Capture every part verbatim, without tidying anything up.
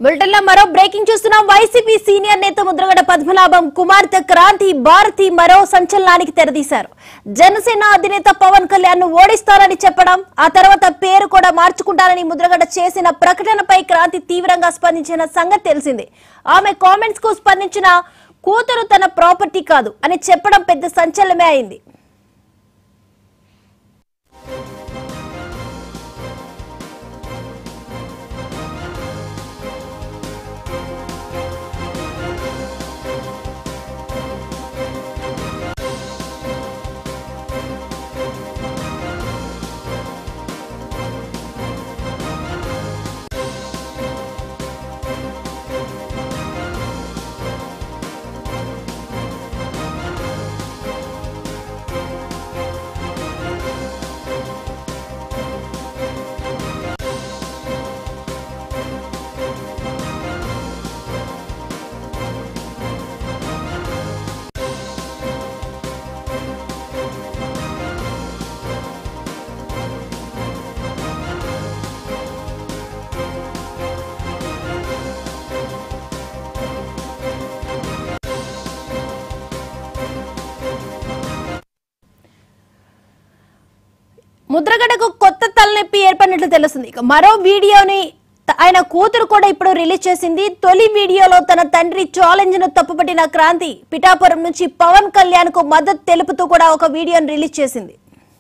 Bulletin లో మరో breaking చూస్తున్నాం. వైసీపీ సీనియర్ నేత ముద్రగడ పద్మనాభం కుమార్తె క్రాంతి భారతి మరో సంచలనానికి తెరదీశారు. జనసేన అధినేత పవన్ కళ్యాణ్ ను ఓడిస్తారని చెప్పడం, ఆ తర్వాత పేరు కూడా మార్చుకుంటారని ముద్రగడ చేసిన ప్రకటనపై క్రాంతి తీవ్రంగా స్పందించిన సంగతి తెలిసిందే. ఆమె కామెంట్స్ కు స్పందించిన కూతురు తన ప్రాపర్టీ కాదు అని చెప్పడం పెద్ద సంచలనమే అయింది. ముద్రగడకు కొత్త తలనొప్పి ఏర్పడినట్లు తెలుస్తుంది. మరో వీడియోని ఆయన కూతురు కూడా ఇప్పుడు రిలీజ్ చేసింది. తొలి వీడియోలో తన తండ్రి ఛాలెంజ్ ను తప్పుపట్టిన క్రాంతి పిఠాపురం నుంచి పవన్ కళ్యాణ్ కు మద్దతు తెలుపుతూ కూడా ఒక వీడియోని రిలీజ్ చేసింది.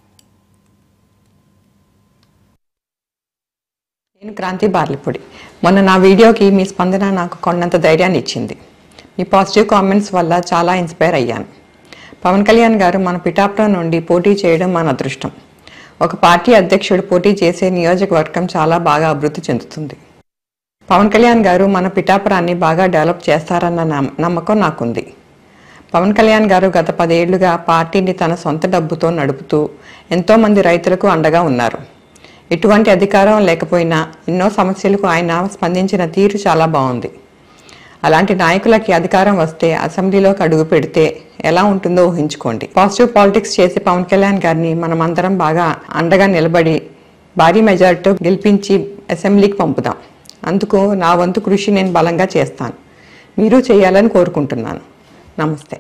నేను క్రాంతి బార్లిపూడి. మొన్న నా వీడియోకి మీ స్పందన నాకు కొండంత ధైర్యాన్ని ఇచ్చింది. మీ పాజిటివ్ కామెంట్స్ వల్ల చాలా ఇన్స్పైర్ అయ్యాను. పవన్ కళ్యాణ్ గారు మన పిఠాపురం నుండి పోటీ చేయడం మన అదృష్టం. ఒక పార్టీ అధ్యక్షుడు పోటీ చేసే నియోజకవర్గం చాలా బాగా అభివృద్ధి చెందుతుంది. పవన్ కళ్యాణ్ గారు మన పిఠాపురాన్ని బాగా డెవలప్ చేస్తారన్న నమ్మకం నాకుంది. పవన్ కళ్యాణ్ గారు గత పదేళ్లుగా పార్టీని తన సొంత డబ్బుతో నడుపుతూ ఎంతోమంది రైతులకు అండగా ఉన్నారు. ఎటువంటి అధికారం లేకపోయినా ఎన్నో సమస్యలకు ఆయన స్పందించిన తీరు చాలా బాగుంది. అలాంటి నాయకులకి అధికారం వస్తే అసెంబ్లీలోకి అడుగు పెడితే ఎలా ఉంటుందో ఊహించుకోండి. పాజిటివ్ పాలిటిక్స్ చేసి పవన్ కళ్యాణ్ గారిని మనమందరం బాగా అండగా నిలబడి భారీ మెజారిటీతో గెలిపించి అసెంబ్లీకి పంపుదాం. అందుకు నా వంతు కృషి నేను బలంగా చేస్తాను. మీరు చేయాలని కోరుకుంటున్నాను. నమస్తే.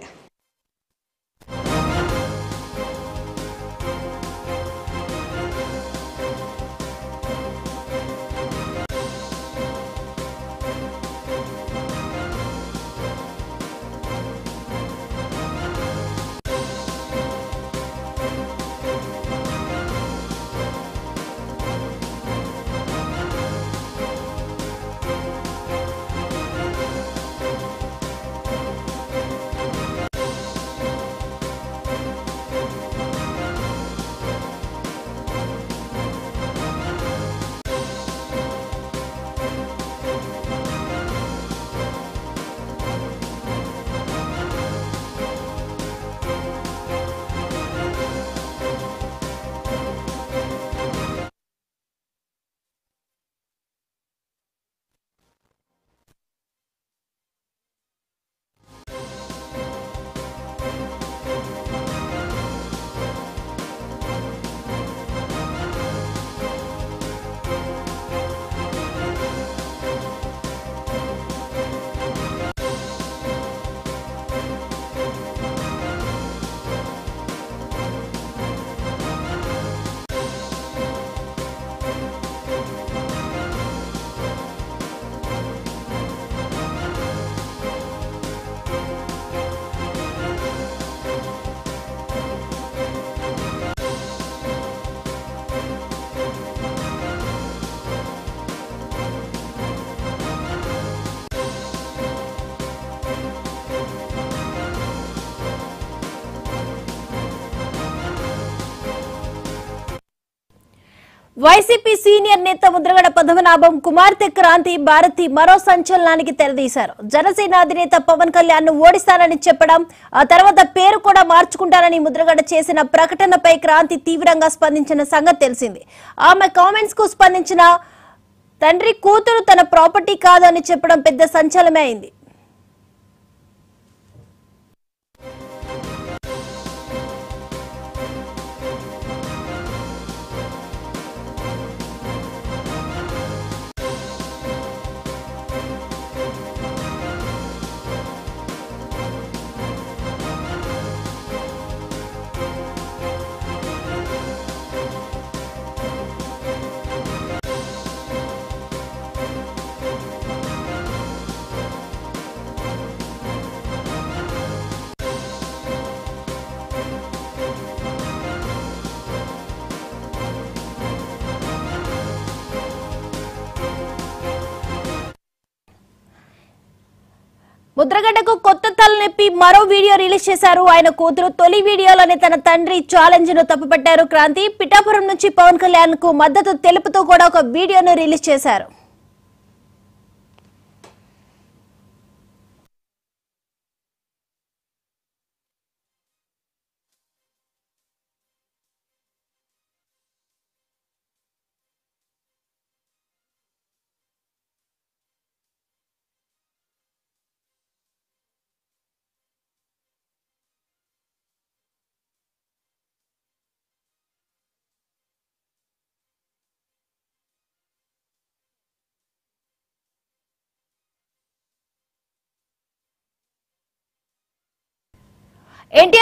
వైసీపీ సీనియర్ నేత ముద్రగడ పద్మనాభం కుమార్తె క్రాంతి భారతి మరో సంచలనానికి తెరదీశారు. జనసేన అధినేత పవన్ కళ్యాణ్ ను ఓడిస్తారని చెప్పడం, ఆ తర్వాత పేరు కూడా మార్చుకుంటారని ముద్రగడ చేసిన ప్రకటనపై క్రాంతి తీవ్రంగా స్పందించిన సంగతి తెలిసింది. ఆమె కామెంట్స్ కు స్పందించిన తండ్రి కూతురు తన ప్రాపర్టీ కాదు అని చెప్పడం పెద్ద సంచలనమే అయింది. ముద్రగడ్డకు కొత్త తలనొప్పి మరో వీడియో రిలీజ్ చేశారు ఆయన కూతురు. తొలి వీడియోలోనే తన తండ్రి ఛాలెంజ్ ను తప్పుపట్టారు క్రాంతి. పిఠాపురం నుంచి పవన్ కళ్యాణ్ కు మద్దతు తెలుపుతూ కూడా ఒక వీడియోను రిలీజ్ చేశారు. ఎన్టీఆర్